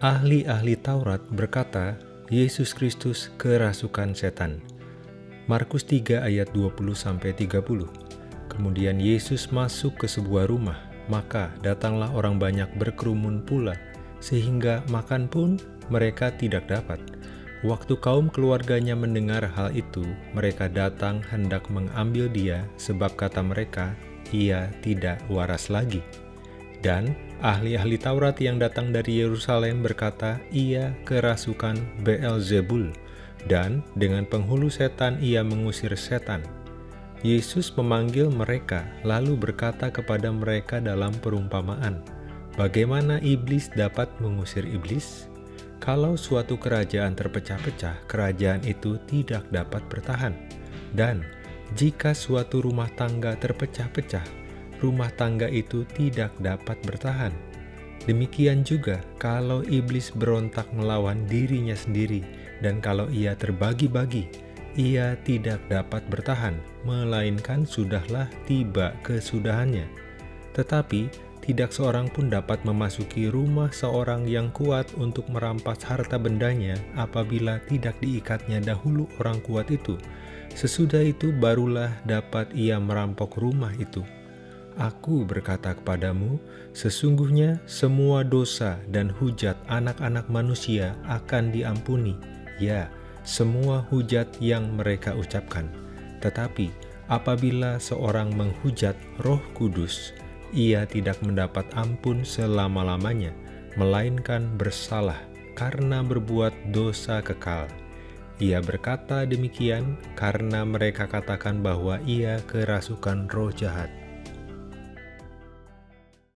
Ahli-ahli Taurat berkata, Yesus Kristus kerasukan setan. Markus 3 ayat 20-30. Kemudian Yesus masuk ke sebuah rumah, maka datanglah orang banyak berkerumun pula, sehingga makan pun mereka tidak dapat. Waktu kaum keluarganya mendengar hal itu, mereka datang hendak mengambil dia, sebab kata mereka, ia tidak waras lagi. Dan ahli-ahli Taurat yang datang dari Yerusalem berkata, ia kerasukan Beelzebul, dan dengan penghulu setan ia mengusir setan. Yesus memanggil mereka, lalu berkata kepada mereka dalam perumpamaan, bagaimana iblis dapat mengusir iblis? Kalau suatu kerajaan terpecah-pecah, kerajaan itu tidak dapat bertahan. Dan jika suatu rumah tangga terpecah-pecah, rumah tangga itu tidak dapat bertahan. Demikian juga kalau iblis berontak melawan dirinya sendiri, dan kalau ia terbagi-bagi, ia tidak dapat bertahan, melainkan sudahlah tiba kesudahannya. Tetapi tidak seorang pun dapat memasuki rumah seorang yang kuat untuk merampas harta bendanya apabila tidak diikatnya dahulu orang kuat itu. Sesudah itu barulah dapat ia merampok rumah itu. Aku berkata kepadamu, sesungguhnya semua dosa dan hujat anak-anak manusia akan diampuni, ya, semua hujat yang mereka ucapkan. Tetapi apabila seorang menghujat Roh Kudus, ia tidak mendapat ampun selama-lamanya, melainkan bersalah karena berbuat dosa kekal. Ia berkata demikian karena mereka katakan bahwa ia kerasukan roh jahat.